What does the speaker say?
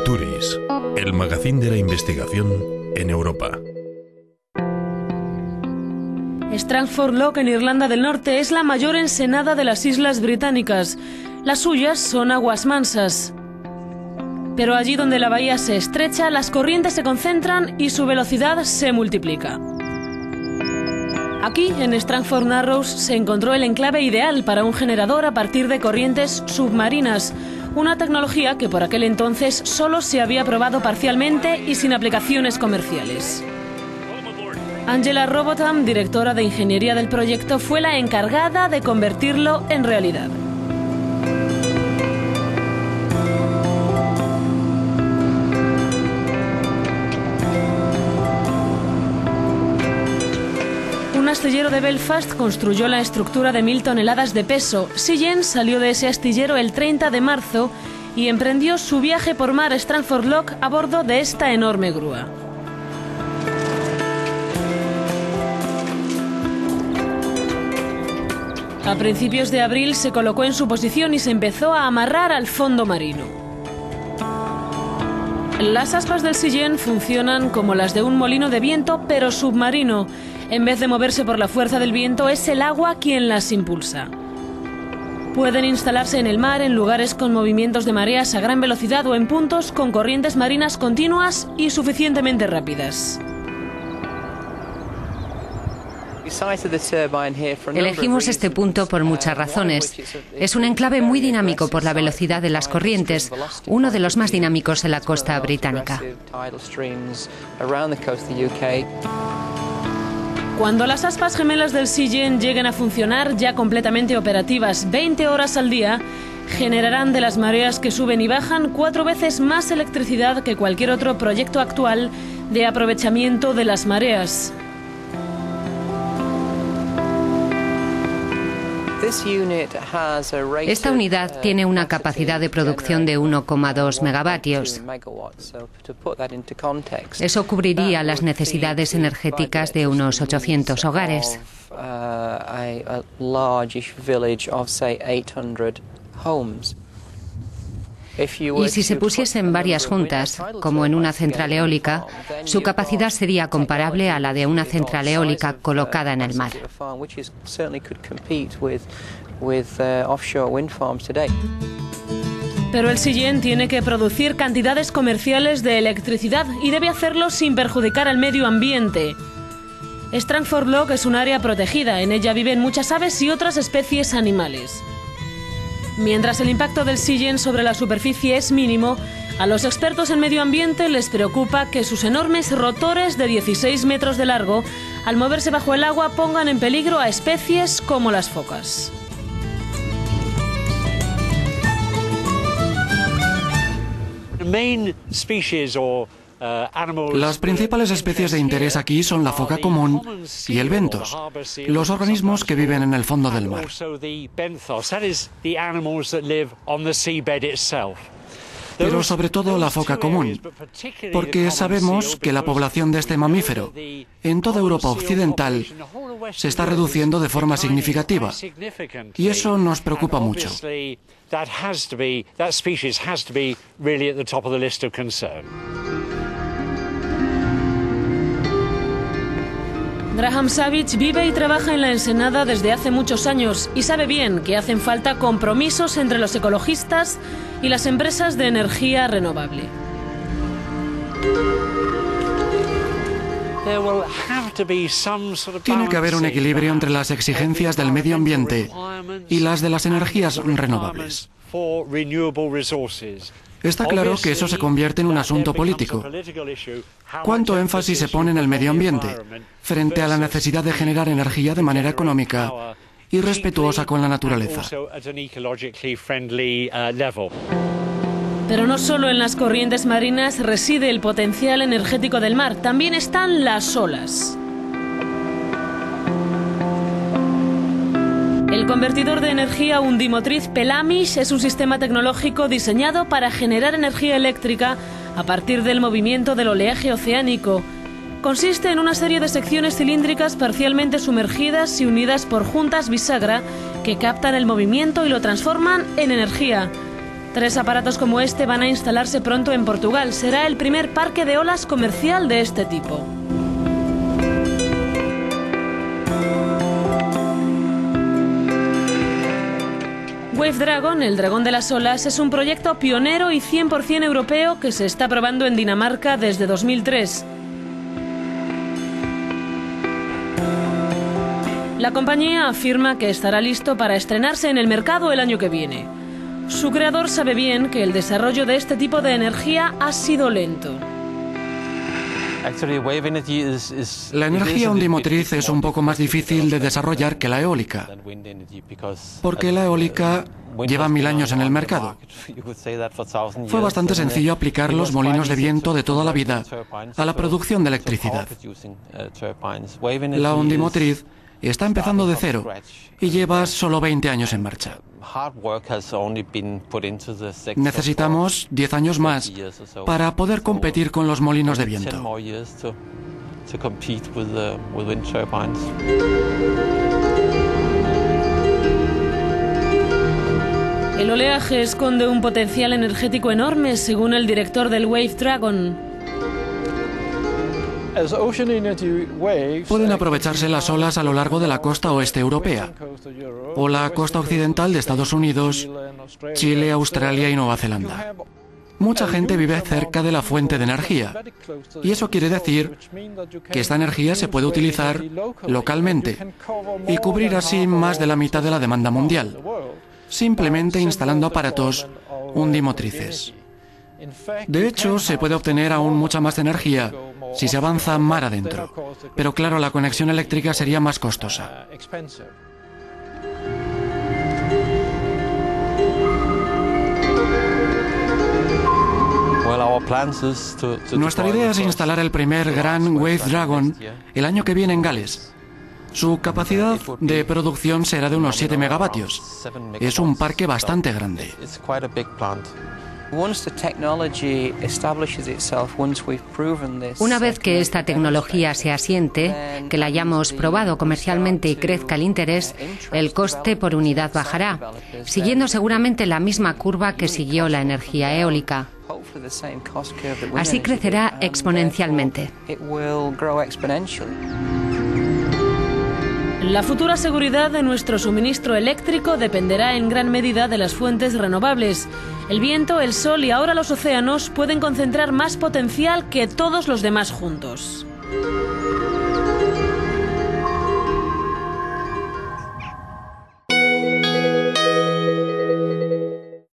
Futuris, el magazín de la investigación en Europa. Strangford Lough en Irlanda del Norte es la mayor ensenada de las Islas Británicas. Las suyas son aguas mansas. Pero allí donde la bahía se estrecha, las corrientes se concentran y su velocidad se multiplica. Aquí, en Strangford Narrows, se encontró el enclave ideal para un generador a partir de corrientes submarinas, una tecnología que por aquel entonces solo se había probado parcialmente y sin aplicaciones comerciales. Angela Robotham, directora de ingeniería del proyecto, fue la encargada de convertirlo en realidad. Un astillero de Belfast construyó la estructura de 1000 toneladas de peso. Sillen salió de ese astillero el 30 de marzo y emprendió su viaje por mar a Strangford Lough a bordo de esta enorme grúa. A principios de abril se colocó en su posición y se empezó a amarrar al fondo marino. Las aspas del Sillen funcionan como las de un molino de viento, pero submarino. En vez de moverse por la fuerza del viento, es el agua quien las impulsa. Pueden instalarse en el mar en lugares con movimientos de mareas a gran velocidad o en puntos con corrientes marinas continuas y suficientemente rápidas. Elegimos este punto por muchas razones. Es un enclave muy dinámico por la velocidad de las corrientes, uno de los más dinámicos en la costa británica. Cuando las aspas gemelas del Sillen lleguen a funcionar ya completamente operativas 20 horas al día, generarán de las mareas que suben y bajan 4 veces más electricidad que cualquier otro proyecto actual de aprovechamiento de las mareas. Esta unidad tiene una capacidad de producción de 1,2 megavatios. Eso cubriría las necesidades energéticas de unos 800 hogares. Y si se pusiesen varias juntas, como en una central eólica, su capacidad sería comparable a la de una central eólica colocada en el mar. Pero el Sillen tiene que producir cantidades comerciales de electricidad y debe hacerlo sin perjudicar al medio ambiente. Strangford Lough es un área protegida, en ella viven muchas aves y otras especies animales. Mientras el impacto del Sillen sobre la superficie es mínimo, a los expertos en medio ambiente les preocupa que sus enormes rotores de 16 metros de largo, al moverse bajo el agua, pongan en peligro a especies como las focas. Las principales especies de interés aquí son la foca común y el benthos, los organismos que viven en el fondo del mar. Pero sobre todo la foca común, porque sabemos que la población de este mamífero en toda Europa occidental se está reduciendo de forma significativa, y eso nos preocupa mucho. Graham Savage vive y trabaja en la ensenada desde hace muchos años y sabe bien que hacen falta compromisos entre los ecologistas y las empresas de energía renovable. Tiene que haber un equilibrio entre las exigencias del medio ambiente y las de las energías renovables. Está claro que eso se convierte en un asunto político. ¿Cuánto énfasis se pone en el medio ambiente frente a la necesidad de generar energía de manera económica y respetuosa con la naturaleza? Pero no solo en las corrientes marinas reside el potencial energético del mar, también están las olas. El convertidor de energía undimotriz Pelamish es un sistema tecnológico diseñado para generar energía eléctrica a partir del movimiento del oleaje oceánico. Consiste en una serie de secciones cilíndricas parcialmente sumergidas y unidas por juntas bisagra que captan el movimiento y lo transforman en energía. 3 aparatos como este van a instalarse pronto en Portugal. Será el primer parque de olas comercial de este tipo. Wave Dragon, el dragón de las olas, es un proyecto pionero y 100% europeo que se está probando en Dinamarca desde 2003. La compañía afirma que estará listo para estrenarse en el mercado el año que viene. Su creador sabe bien que el desarrollo de este tipo de energía ha sido lento. La energía ondimotriz es un poco más difícil de desarrollar que la eólica, porque la eólica lleva 1000 años en el mercado. Fue bastante sencillo aplicar los molinos de viento de toda la vida a la producción de electricidad. La ondimotriz está empezando de cero y lleva solo 20 años en marcha. Necesitamos 10 años más para poder competir con los molinos de viento. El oleaje esconde un potencial energético enorme, según el director del Wave Dragon. Pueden aprovecharse las olas a lo largo de la costa oeste europea o la costa occidental de Estados Unidos, Chile, Australia y Nueva Zelanda. Mucha gente vive cerca de la fuente de energía y eso quiere decir que esta energía se puede utilizar localmente y cubrir así más de la mitad de la demanda mundial, simplemente instalando aparatos ondimotrices. De hecho, se puede obtener aún mucha más energía si se avanza mar adentro, pero claro, la conexión eléctrica sería más costosa. Nuestra idea es instalar el primer gran Wave Dragon el año que viene en Gales. Su capacidad de producción será de unos 7 megavatios. Es un parque bastante grande. Una vez que esta tecnología se asiente, que la hayamos probado comercialmente y crezca el interés, el coste por unidad bajará, siguiendo seguramente la misma curva que siguió la energía eólica. Así crecerá exponencialmente. La futura seguridad de nuestro suministro eléctrico dependerá en gran medida de las fuentes renovables. El viento, el sol y ahora los océanos pueden concentrar más potencial que todos los demás juntos.